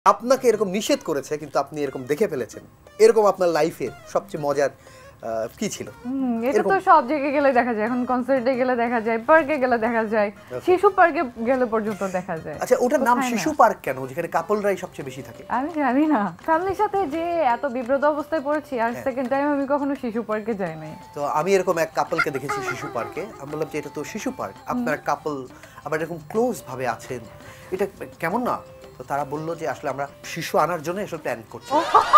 আপনাকে এরকম নিষেধ করেছে কিন্তু আপনি এরকম দেখে ফেলেছেন, এরকম আপনার লাইফের সবচেয়ে মজার কি ছিল? এটা তো সব জায়গায় গেলে দেখা যায়, এখন কনসার্টে গেলে দেখা যায়, পার্কে গেলে দেখা যায়, শিশু পার্কে গেলে পর্যন্ত দেখা যায়। আচ্ছা, ওটার নাম শিশু পার্ক কেন, যেখানে কাপলরাই সবচেয়ে বেশি থাকে? আমি জানি না, ফ্যামিলির সাথে যে এত বিব্রত অবস্থায় পড়েছি, আর সেকেন্ড টাইম আমি কখনো শিশু পার্কে যাই নাই। তো আমি এরকম এক কাপলকে দেখেছি শিশু পার্কে, আমি বললাম যে এটা তো শিশু পার্ক, আপনার কাপল আবার এরকম ক্লোজ ভাবে আছেন, এটা কেমন না? তো তারা বললো যে আসলে আমরা শিশু আনার জন্য এসব প্ল্যান করছি।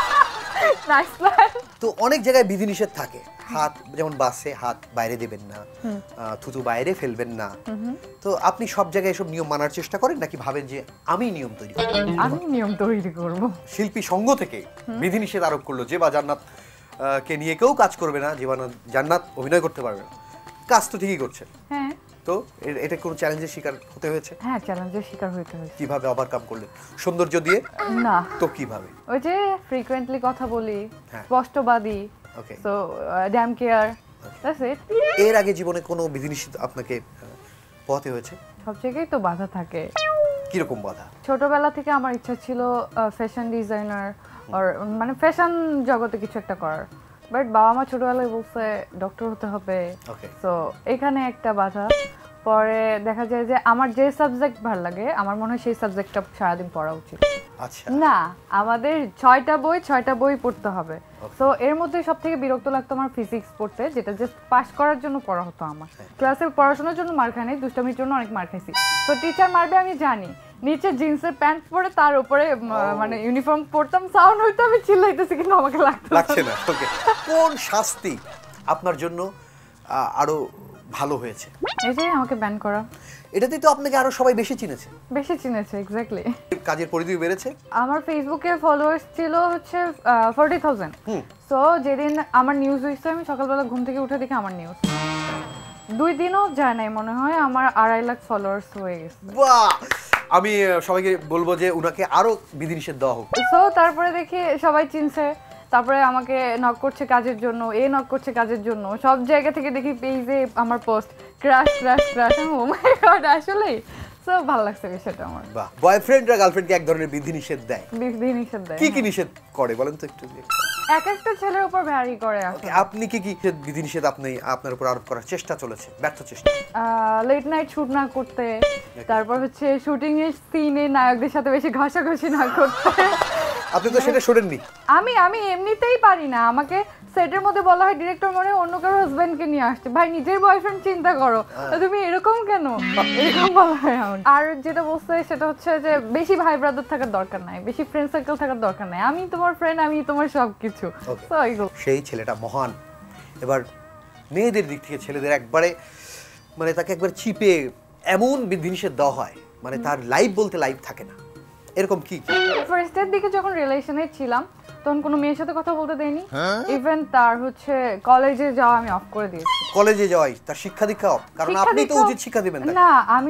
তো অনেক জায়গায় বিধিনিষেধ থাকে, হাত যেমন বাসে হাত বাইরে দেবেন না, থুতু বাইরে ফেলবেন না। তো আপনি সব জায়গায় এসব নিয়ম মানার চেষ্টা করেন নাকি ভাবেন যে আমি নিয়ম তৈরি করব? আমি নিয়ম তৈরি করব। শিল্পী সংঘ থেকে বিধিনিষেধ আরোপ করলো জেবা জান্নাত কে নিয়ে কেউ কাজ করবে না, জেবা জান্নাত অভিনয় করতে পারবে না। কাজ তো ঠিকই করছে। হ্যাঁ। তো এটা কোন চ্যালেঞ্জের শিকার হতে হয়েছে? হ্যাঁ, চ্যালেঞ্জের শিকার হতে হয়েছে। কিভাবে ওভারকাম করলেন? সৌন্দর্য দিয়ে? না। তো কিভাবে? ওই যে ফ্রিকোয়েন্টলি কথা বলি, স্পষ্টবাদী, okay, so damn care, that's it. এর আগে জীবনে কোনো বিধিনিষেধ আপনাকে পোহাতে হয়েছে? সব জায়গায় তো বাধা থাকে। কি রকম বাধা? ছোটবেলা থেকে আমার ইচ্ছা ছিল ফ্যাশন ডিজাইনার আর মানে ফ্যাশন জগতে কিছু একটা করার, বাট বাবা মা ছোটবেলায় বলছে ডক্টর হতে হবে। তো এখানে একটা বাধা। পরে দেখা যায় যে আমার যে সাবজেক্ট ভালো লাগে, আমার মনে হয় সেই সাবজেক্টটা সারাদিন পড়া উচিত। আচ্ছা। না, আমাদের 6টা বই পড়তে হবে। তো এর মধ্যে সবথেকে বিরক্ত লাগতো আমার ফিজিক্স পড়তে, যেটা জাস্ট পাস করার জন্য পড়া হতো আমার। ক্লাসে পড়াশোনার জন্য মার খাই নাই, দুষ্টামির জন্য অনেক মার খাইছি। তো টিচার মারবে আমি জানি, নিচে জিন্সের প্যান্ট পরে তার উপরে মানে ইউনিফর্ম পরতাম, সাউন্ড হইতো আমি চিল্লাইতেছি কিন্তু আমাকে লাগছে না। ওকে, কোন শাস্তি আপনার জন্য আরো ভালো হয়েছে? এই যে আমাকে ব্যান করা। এটাতেই তো আপনাকে আরো সবাই বেশি চিনেছে। এক্স্যাক্টলি। কাজের পরিধি বেড়েছে। আমার ফেসবুকে ফলোয়ার্স ছিল হচ্ছে 40,000। সো যেদিন আমার নিউজ হইছে, আমি সকালবেলা ঘুম থেকে উঠে দেখি আমার নিউজ 2 দিনও যায় নাই মনে হয়, আমার 2.5 লাখ ফলোয়ার্স হয়ে গেছে। বাহ! আমি সবাইকে বলবো যে উনাকে আরো বিধিনিষেধ দেওয়া হোক। সো তারপরে দেখি সবাই চিনছে, তারপরে আমাকে নক করছে কাজের জন্য, নক করছে কাজের জন্য, সব জায়গা থেকে দেখি পেজে আমার post crush crush crush. Oh my god, আসলে সো ভালো লাগছে বিষয়টা আমার। বাহ! বয়ফ্রেন্ডরা গার্লফ্রেন্ডকে এক ধরনের বিধিনিষেধ দেয়। কি কি নিষেধ করে বলেন তো একটু? এক একটা ছেলের উপর ভ্যারি করে। আপনি কি বিধিনিষেধ আপনার উপর আরোপ করার চেষ্টা চলেছে, ব্যর্থ চেষ্টা? লেট নাইট শুট না করতে, তারপর হচ্ছে শুটিং এর সিনে নায়কদের সাথে বেশি ঘষাঘষি না করতে। আপনি তো সেটা শুনেননি। আমি এমনিতেই পারি না। আমাকে সেটের মধ্যে বলা হয় ডিরেক্টর মনে অন্য কারো হাজবেন্ডকে নিয়ে আসছে। ভাই, নিজের বয়ফ্রেন্ড চিন্তা করো, তুমি এরকম কেন? এরকম বলা হয়। আর যেটা বলছে সেটা হচ্ছে যে বেশি ভাই ব্রাদার থাকার দরকার নাই, বেশি ফ্রেন্ড সার্কেল থাকার দরকার নাই। আমি তোমার ফ্রেন্ড, আমি তোমার সবকিছু। সেই ছেলেটা মহান। এবার মেয়েদের দিক থেকে ছেলেদের একবারে মানে তাকে একবার চিপে এমন বিধিনিষেধ দেওয়া হয়, মানে তার লাইফ বলতে লাইফ থাকে না। এরকম কি? ফার্স্টের দিকে যখন রিলেশনে ছিলাম তখন কোনো মেয়ের সাথে কথা বলতে দেয়নি। ইভেন তার হচ্ছে কলেজে যাওয়া আমি অফ করে দিয়েছি। কলেজে যাওয়াই তার শিক্ষা দীক্ষা অফ? কারণ আপনি তো উচিত শিক্ষা দিবেন। না,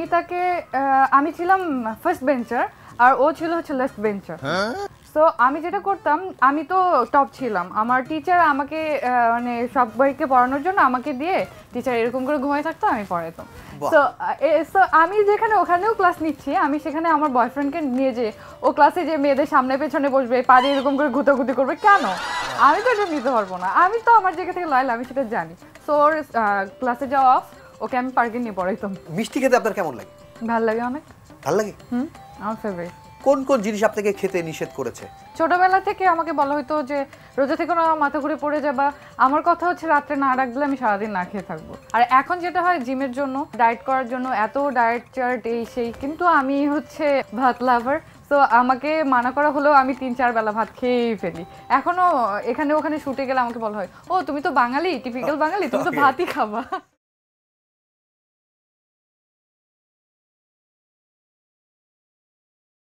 আমি ছিলাম ফার্স্ট বেঞ্চার আর ও ছিল হচ্ছে লেফট বেঞ্চার। সো আমি যেটা করতাম, আমি তো টপ ছিলাম, আমার টিচার আমাকে মানে সবাইকে পড়ানোর জন্য আমাকে দিয়ে টিচার এরকম করে ঘুমায় থাকতো, আমি পড়াতাম। সো আমি যেখানে ওখানেও ক্লাস নিচ্ছি, আমি সেখানে আমার বয়ফ্রেন্ডকে নিয়ে যে ও ক্লাসে যে মেয়েদের সামনে পেছনে বসবে, পাড়ি এরকম করে ঘুতাঘুতি করবে, কেন? আমি তো এটা নিতে পারবো না। আমি তো আমার জায়গা থেকে লয়াল, আমি সেটা জানি। সো ওর ক্লাসে যাওয়া অফ, ওকে আমি পার্কে নিয়ে পড়াইতাম। মিষ্টি খেতে আপনার কেমন লাগে? ভালো লাগে, অনেক ভালো লাগে। আমার ফেভারিট। কোন কোন জিনিস আপনাকে খেতে নিষেধ করেছে? ছোটবেলা থেকে আমাকে বলা হতো যে রোজা থেকে না মাথা ঘুরে পড়ে যাবা। আমার কথা হচ্ছে রাত্রে না রাখলে আমি সারাদিন না খেয়ে থাকবো। আর এখন যেটা হয় জিমের জন্য, ডায়েট করার জন্য এত ডায়েট চার্ট এই সেই, কিন্তু আমি হচ্ছে ভাত লাভার। তো আমাকে মানা করা হলেও আমি 3-4 বেলা ভাত খেয়েই ফেলি। এখনো এখানে ওখানে শুটে গেলে আমাকে বলা হয়, ও তুমি তো বাঙালি, টিপিক্যাল বাঙালি, তুমি তো ভাতই খাবা।